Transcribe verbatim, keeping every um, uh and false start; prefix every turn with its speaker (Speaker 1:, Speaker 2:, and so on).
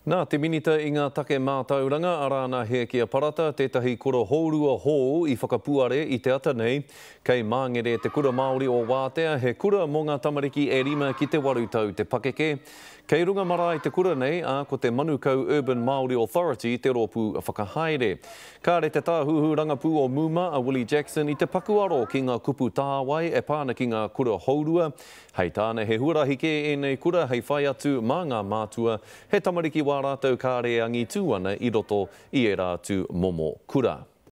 Speaker 1: Nā te minita i ngā take mātauranga arana Hekia Parata, tētahi kura hōrua hou i whakapuare i te ata nei, kei Mangere te Kura Māori o Waatea, he kura mō ngā tamariki e rima ki te waru tau te pakeke. Kei runga marae te kura nei, a ko te Manukau Urban Māori Authority te rōpū a whakahaere. Kāre te tāhuhu rangapū o MUMA a Willie Jackson i te pakuaro ki ngā kupu tāwai e pāna ki ngā kura hōrua. Hei tāna he huarahi ke e nei kura hei whai atu mā ngā mātua, he tamariki wā rātou kāre angi tū ana i roto i e rātu momo kura.